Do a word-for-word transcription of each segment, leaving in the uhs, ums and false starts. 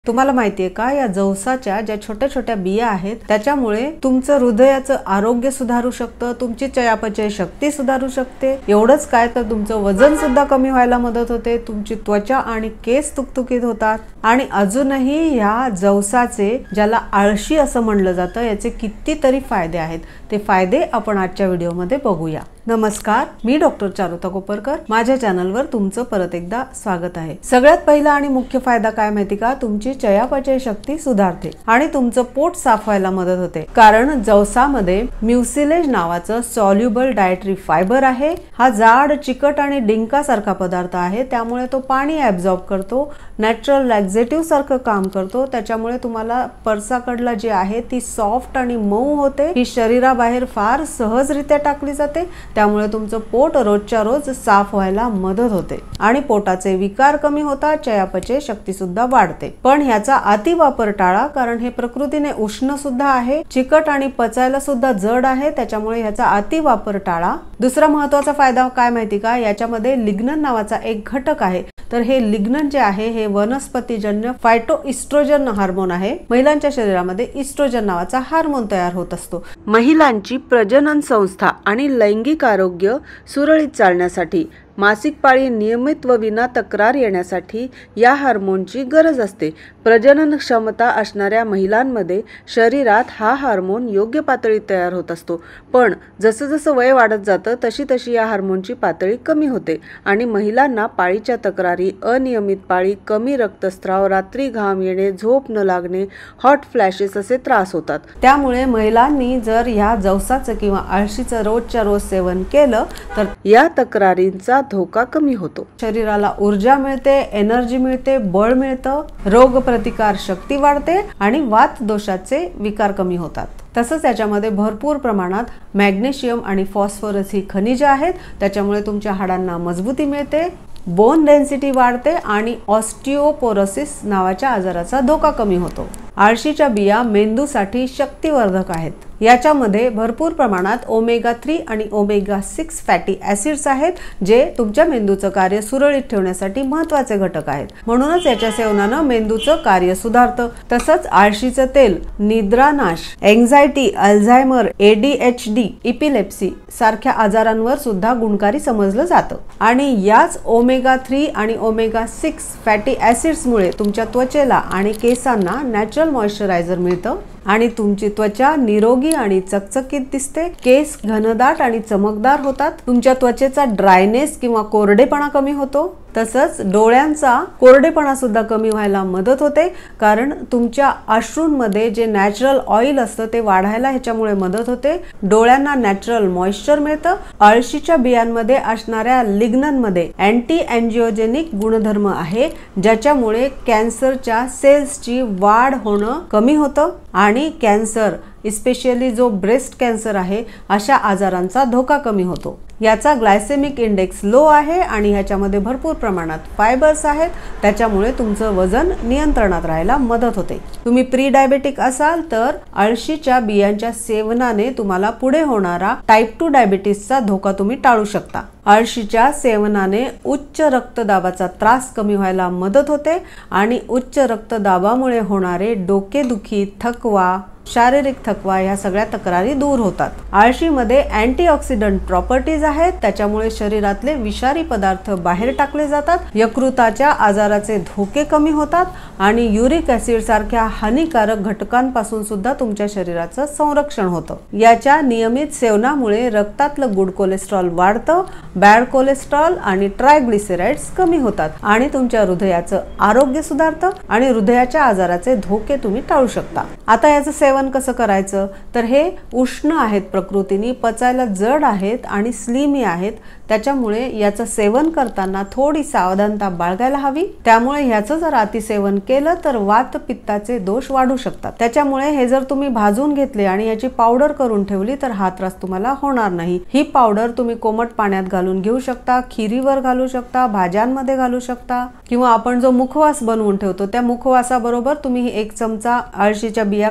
तुम्हाला माहिती आहे का, या जवसाच्या ज्या छोट्या छोट्या बिया आहेत त्याच्यामुळे तुमचं हृदयाचं आरोग्य सुधारू शकतं, तुमची चयापचय शक्ती सुधारू शकते। एवढंच काय तर तुमचं वजन सुद्धा कमी व्हायला मदत होते, तुमची त्वचा आणि केस तुकतुकीत होतात। आणि अजूनही या जवसाचे, ज्याला आळशी असं म्हणलं जातं, याचे कितीतरी फायदे आहेत। ते फायदे आपण आजच्या व्हिडिओमध्ये बघूया। नमस्कार, मी डॉक्टर चारुता कोपरकर। माझ्या चॅनलवर तुमचं परत एकदा स्वागत आहे। सगळ्यात पहिला आणि मुख्य फायदा काय माहिती का, तुमची चयापचय शक्ती सुधारते आणि तुमचं पोट साफ व्हायला मदत होते। कारण जवसामध्ये म्युसिलेज नावाचं सॉल्युबल डायटरी फायबर आहे। हा जाड, चिकट आणि डिंकासारखा पदार्थ आहे, त्यामुळे तो पाणी ॲब्झॉर्ब करतो, नॅचरल लॅक्झेटिव्ह सारखं काम करतो। त्याच्यामुळे तुम्हाला परसाकडला जी आहे ती सॉफ्ट आणि मऊ होते। ही शरीराबाहेर फार सहजरित्या टाकली जाते, त्यामुळे तुमचं पोट रोजच्या रोज साफ व्हायला मदत होते आणि पोटाचे विकार कमी होतात, चयापचय शक्ती सुद्धा वाढते। पण ह्याचा अतिवापर टाळा, कारण हे प्रकृतीने उष्ण सुद्धा आहे, चिकट आणि पचायला सुद्धा जड आहे, त्याच्यामुळे ह्याचा अतिवापर टाळा। दुसरा महत्त्वाचा फायदा काय माहिती का, याच्यामध्ये लिग्नन नावाचा एक घटक आहे। तर हे लिग्नन जे आहे हे वनस्पतीजन्य फायटोइस्ट्रोजन हार्मोन आहे। महिलांच्या शरीरामध्ये इस्ट्रोजन नावाचा हार्मोन तयार होत असतो। महिलांची प्रजनन संस्था आणि लैंगिक आरोग्य सुरळीत चालण्यासाठी, मासिक पाळी नियमित व विना तक्रार येण्यासाठी या हार्मोनची गरज असते। प्रजनन क्षमता असणाऱ्या महिलांमध्ये शरीरात हा हार्मोन योग्य पातळीत तयार होत असतो, पण जसं जसं वय वाढत जातं तशी तशी या हार्मोनची पातळी कमी होते आणि महिलांना पाळीच्या तक्रारी, अनियमित पाळी, कमी रक्तस्राव, रात्री घाम येणे, झोप न लागणे, हॉट फ्लॅशेस असे त्रास होतात। त्यामुळे महिलांनी जर ह्या जवसाचं किंवा आळशीचं रोजच्या रोज सेवन केलं तर या तक्रारींचा धोका कमी होतो। शरीराला ऊर्जा मिळते, एनर्जी मिळते, बळ मिळतं, रोग प्रतिकार शक्ती वाढते आणि वात दोषाचे विकार कमी होतात। तसंच याच्यामध्ये भरपूर प्रमाणात मॅग्नेशियम आणि फॉस्फरस ही खनिजे आहेत, त्याच्यामुळे तुमच्या हाडांना मजबूती मिळते, बोन डेन्सिटी वाढते आणि ऑस्टिओपोरोसिस नावाच्या आजाराचा धोका कमी होतो। आळशीच्या बिया मेंदूसाठी शक्तिवर्धक आहेत। याच्यामध्ये भरपूर प्रमाणात ओमेगा थ्री आणि ओमेगा सिक्स फॅटी ॲसिड्स आहेत, जे तुमच्या मेंदूचं कार्य सुरळीत ठेवण्यासाठी महत्त्वाचे घटक आहेत। म्हणूनच याच्या सेवनानं मेंदूचं कार्य सुधारतं। तसंच आळशीचं तेल निद्रानाश, एन्झायटी, अल्झायमर, एडीएचडी, इपिलेप्सी सारख्या आजारांवर सुद्धा गुणकारी समजलं जातं। आणि याच ओमेगा थ्री आणि ओमेगा सिक्स फॅटी ॲसिड्समुळे तुमच्या त्वचेला आणि केसांना नॅचरल मॉइश्चरायझर मिळतं आणि तुमची त्वचा निरोगी आणि चकचकीत दिसते, केस घनदाट आणि चमकदार होतात, तुमच्या त्वचेचा ड्रायनेस किंवा कोरडेपणा कमी होतो। तसंच डोळ्यांचा कोरडेपणा सुद्धा कमी व्हायला मदत होते, कारण तुमच्या अश्रूंमध्ये जे नॅचरल ऑइल असतं ते वाढायला ह्याच्यामुळे मदत होते। डोळ्यांना नॅचरल मॉइश्चर मिळतं। आळशीच्या बियांमध्ये असणाऱ्या लिग्ननमध्ये अँटी अँजिओजेनिक गुणधर्म आहे, ज्याच्यामुळे कॅन्सरच्या सेल्सची वाढ होणं कमी होतं आणि कॅन्सर, इस्पेशली जो ब्रेस्ट कॅन्सर आहे, अशा आजारांचा धोका कमी होतो। याचा ग्लायसेमिक इंडेक्स लो आहे आणि ह्याच्यामध्ये भरपूर प्रमाणात फायबर्स आहेत, त्याच्यामुळे तुमचं वजन नियंत्रणात राहायला मदत होते। तुम्ही प्री डायबेटिक असाल तर आळशीच्या बियांच्या सेवनाने तुम्हाला पुढे होणारा टाईप टू डायबिटीसचा धोका तुम्ही टाळू शकता। आळशीच्या सेवनाने उच्च रक्तदाबाचा त्रास कमी व्हायला मदत होते आणि उच्च रक्तदाबामुळे होणारे डोकेदुखी, थकवा, शारीरिक थकवा ह्या सगळ्या तक्रारी दूर होतात। आळशीमध्ये अँटीऑक्सिडंट प्रॉपर्टीज आहेत, त्याच्यामुळे शरीरातले विषारी पदार्थ बाहेर टाकले जातात, यकृताच्या आजाराचे धोके कमी होतात आणि युरिक ॲसिड सारख्या हानिकारक घटकांपासून सुद्धा तुमच्या शरीराचं संरक्षण होतं। याच्या नियमित सेवनामुळे रक्तातलं गुड कोलेस्ट्रॉल वाढतं, बॅड कोलेस्ट्रॉल आणि ट्रायग्लिसराइड्स कमी होतात आणि तुमच्या हृदयाचं आरोग्य सुधारतं आणि हृदयाच्या आजाराचे धोके तुम्ही टाळू शकता। आता याचं सेवन कसं करायचं, तर हे उष्ण आहेत प्रकृतीने, पचायला जड आहेत आणि स्लिमी आहेत, त्याच्यामुळे याचं सेवन करताना थोडी सावधानता बाळगायला हवी। त्यामुळे ह्याचं जर अतिसेवन केलं तर वात पित्ताचे दोष वाढू शकतात। त्याच्यामुळे हे जर तुम्ही भाजून घेतले आणि याची पावडर करून ठेवली तर हा त्रास तुम्हाला होणार नाही। ही पावडर तुम्ही कोमट पाण्यात घालून घेऊ शकता, खिरीवर घालू शकता, भाज्यांमध्ये घालू शकता, किंवा आपण जो मुखवास बनवून ठेवतो त्या मुखवासाबरोबर तुम्ही एक चमचा आळशीच्या बिया खाऊ शकता।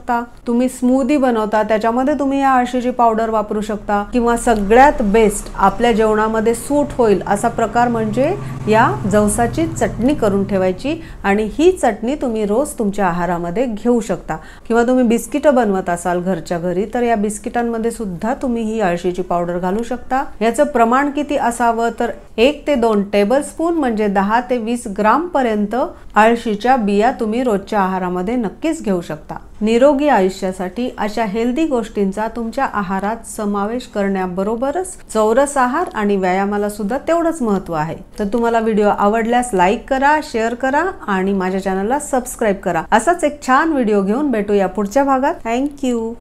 शकता. तुम्ही स्मूदी बनवता त्याच्यामध्ये तुम्ही या अळशीची पावडर वापरू शकता. किंवा सगळ्यात बेस्ट आपल्या जेवणामध्ये सूट होईल असा प्रकार म्हणजे या जवसाची चटणी करून ठेवायची आणि ही चटणी तुम्ही रोज तुमच्या आहारामध्ये घेऊ शकता. किंवा तुम्ही बिस्किट बनवत असाल घरच्या घरी तर या बिस्किटांमध्ये सुद्धा तुम्ही ही अळशीची पावडर घालू शकता. याचं प्रमाण किती असावं तर एक ते दोन टेबलस्पून म्हणजे दहा ते वीस ग्राम पर्यंत अळशीच्या बिया तुम्ही रोजच्या आहारामध्ये नक्कीच घेऊ शकता. निरोगी आयुष्यासाठी अशा हेल्दी गोष्टींचा तुमच्या आहारात समावेश करण्याबरोबरच चौरस आहार आणि व्यायामाला सुद्धा तेवढंच महत्त्व आहे. तर तुम्हाला व्हिडिओ आवडल्यास लाईक करा, शेअर करा आणि माझ्या चॅनलला सबस्क्राईब करा. असाच एक छान व्हिडिओ घेऊन भेटूया पुढच्या भागात. थँक्यू.